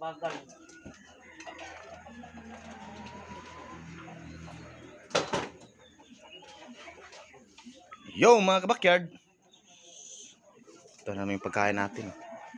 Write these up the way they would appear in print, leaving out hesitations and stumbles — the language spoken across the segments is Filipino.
Bagal. Yo mga kabakyard, ito naman yung pagkain natin.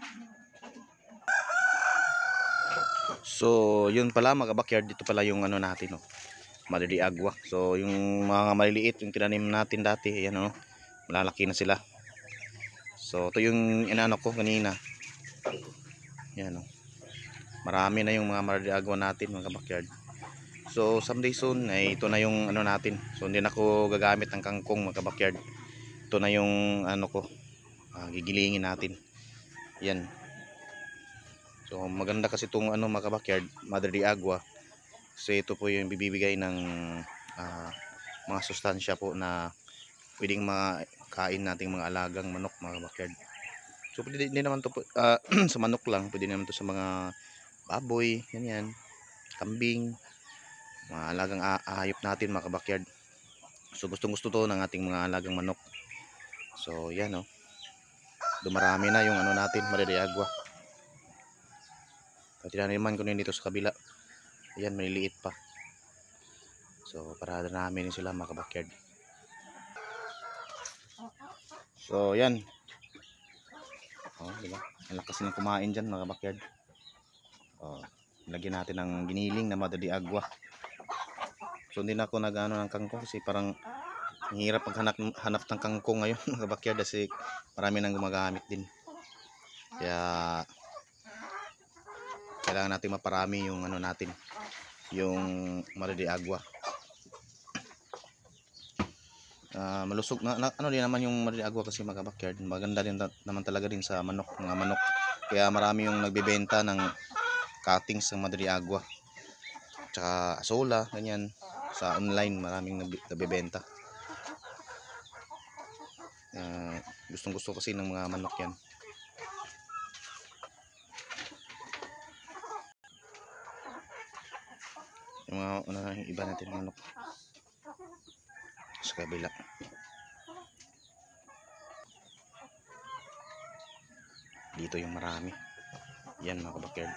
So yun pala mga kabakyard, dito pala yung ano natin, Madre de Agua. So yung mga maliliit yung tinanim natin dati, ayan, malalaki na sila. So ito yung inano ko kanina, ayan, marami na yung mga Madre de Agua natin mga kabakyard. So someday soon ay ito na yung ano natin. So hindi na ako gagamit ng kangkong mga kabakyard. Ito na yung ano ko, gigilingin natin. Yan. So maganda kasi itong ano mga kabakyard, Madre de Agua. Kasi ito po yung bibigay ng mga sustansya po na pwedeng makain nating mga alagang manok mga kabakyard. So pwede din naman to sa manok lang, pwede naman to sa mga baboy, ganyan, kambing, mga alagang hayop natin mga kabakyard. So gustong gusto to ng ating mga alagang manok. So yan, dumarami na yung ano natin, Madre de Agua. Tinaniman ko na dito sa kabila. Ayan, maliliit pa. So para namin sila mga kabakyard. So yan, diba? Ang lakas ng kumain dyan mga kabakyard. Lagyan natin ng giniling na Madre de Agua. So hindi na ako nag-ano ng kangkong kasi parang hirap maghanap ng kangkong ngayon mga kabakyard kasi marami nang gumagamit din. Kaya kailangan natin maparami yung ano natin, yung Madre de Agua. Malusog na ano din naman yung Madre de Agua kasi mga kabakyard. Maganda din naman talaga din sa manok, mga manok. Kaya marami yung nagbebenta ng cuttings ng Madre de Agua. Tsaka asola, ganyan. Sa online maraming nagbebenta. Gustong gusto kasi ng mga manok yan. Yung mga yung iba natin manok sa kabila. Dito yung marami. Yan mga kabakyard.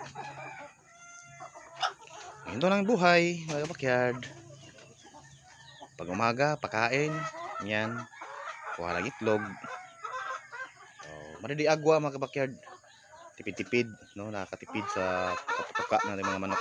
Ganito lang buhay mga kabakyard. Pag umaga, pakain. Yan. Kuha lang itlog. Madre de Agua mga kabakyard. Tipid-tipid, nakakatipid sa pagkatuka ng mga manok.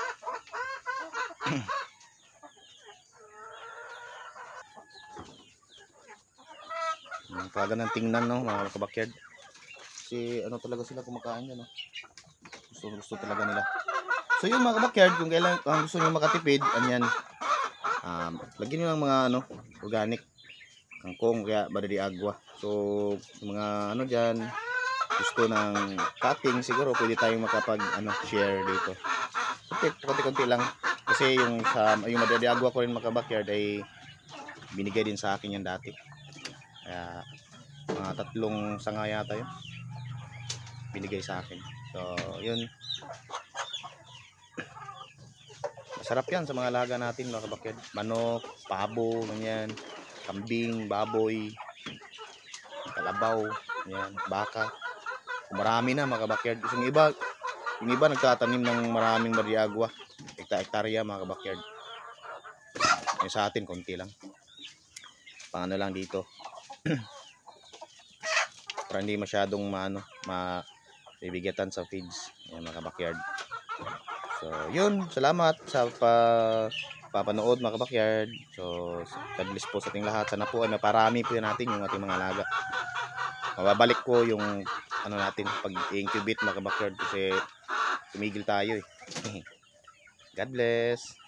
Kaga ng tingnan, mga kabakyard. Kasi ano talaga sila kumakain yan, gusto talaga nila. So yun mga kabakyard, kung kailan gusto niyo makatipid, anyan, lagyan niyo ng mga organic kangkong kaya Madre de Agua. So mga diyan gusto ng cutting, siguro pwede tayong share dito. Konti-konti lang kasi yung Madre de Agua ko rin mga kabakyard ay binigay din sa akin yan dati. Kaya mga 3 sanga yata yun binigay sa akin. So yun, masarap yan sa mga alaga natin mga kabakyard. Manok, pabo, ganyan, kambing, baboy, kalabaw, yan, baka. Marami na mga kabakyard. Yung iba nagtatanim ng maraming Madre de Agua, hektarya mga kabakyard. Yung sa atin konti lang, paano lang dito para hindi masyadong mabibigatan sa feeds. Yan mga kabakyard. So yun, salamat sa papanood mga kabakyard. So God bless po sa ating lahat. Sana po ay maparami po natin yung ating mga alaga. Mababalik ko yung natin pag-incubate mga kabakyard kasi tumigil tayo God bless.